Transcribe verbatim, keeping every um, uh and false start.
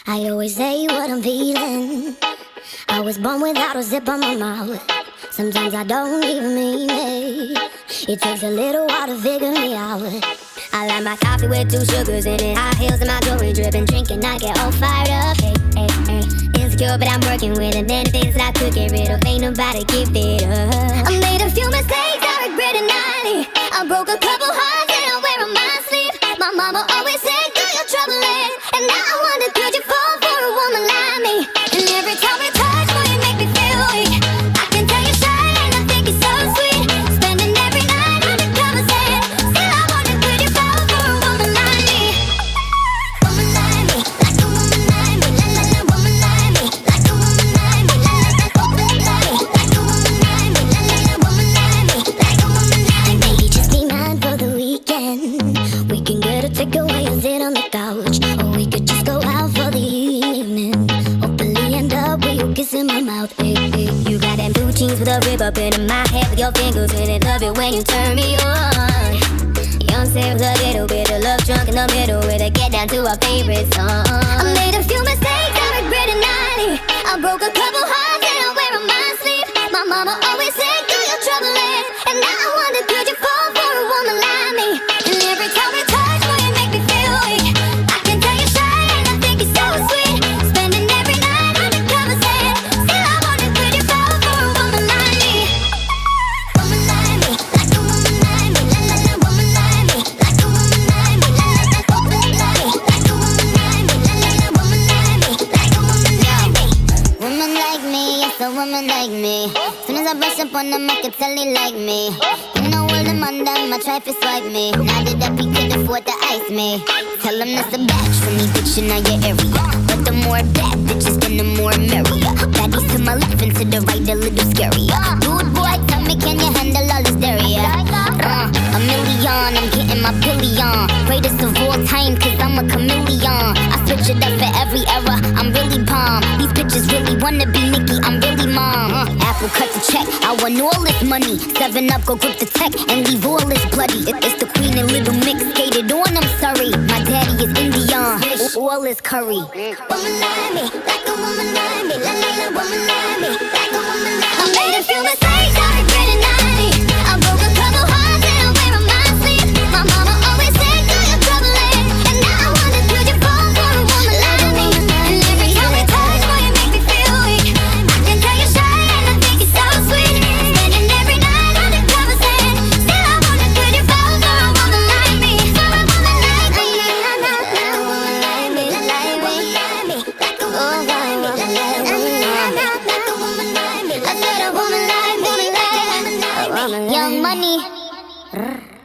I always say what I'm feeling. I was born without a zip on my mouth. Sometimes I don't even mean it. It takes a little while to figure me out. I like my coffee with two sugars in it, high heels and my jewelry dripping, drinking, I get all fired up. Hey, hey, hey. Insecure, but I'm working with it. Many things that I could get rid of, ain't nobody give it up. I made a few mistakes, I regret it nightly. I broke a couple hearts and I wear on my sleeve. My mama always said, girl, you're troubling. And now I wonder, could you fall for a woman like me? And every time we touch, boy, you make me feel weak. I can tell you're shy and I think you're so sweet. Spending every night undercover saying, still I wonder, could you fall for a woman like me? Woman like me, like a woman like me. La la la, woman like me, like a woman like me. La la la, woman like me, like a woman like me. La la la, woman like me, like a woman like me. Maybe just be mine for the weekend. We can get a takeaway and sit on the couch, or we could just go out for the evening. Hopefully end up with you kissing my mouth. Hey, hey. You got them blue jeans with a rip up in my head with your fingers in it. Love it when you turn me on. Young Sarah with a little bit of love drunk in the middle with a get down to our favorite song. I made a few mistakes, I regret it nightly. I broke a couple hearts and I wear on my sleeve. My mama always said, girl, you're troubling. And now I wonder, could you fall for a woman like me? And every time we touch, boy, you make me feel weak. I can tell you're shy and I think you're so sweet. Spending every night undercover saying, still I wonder, could you fall for a woman like me? Woman like me, like a woman like me. La la la, woman like me, like a woman like me. La la la, woman like me, like a woman like me. La la la, woman like me, like a woman like me. Woman like me, yes, a woman like me. Soon as I brush up on them, I can tell they like me. You know all them on them, I try to swipe me. Now that up, he could afford to ice me. Tell him that's a batch for me, bitch, in your area. But the more bad bitches, then the more merrier. Baddies to my left and to the right, a little scarier. Dude, boy, tell me, can you handle all this hysteria? Uh, a million, I'm getting my billion. Greatest of all time, cause I'm a chameleon. I switch it up for every era, I'm really bomb. These bitches really wanna be Nicki, I'm really mom. uh, Apple cut the check, I want all this money. Seven up, go grip the tech and leave all this bloody. It, it's the queen and little mix, skated on, I'm sorry. My daddy is Indian, all is curry. Woman like me, like a woman like me. La la la, woman like me, like a woman like me. I made a few mistakes, I regret it nightly. I broke a couple hearts and I wear on my sleeve. My mama always said, girl, you're troubling. And now I wonder, could you fall for a woman like me? And every time we touch, boy, you make me feel weak. I can tell you're shy and I think you're so sweet. Spending every night undercover saying, still I wonder, could you fall for a woman like me? For a woman like me. La la la, like a woman like me, like me, like me, like a woman like me, like a woman like me. I said a woman like me, like a woman like me. Young Money.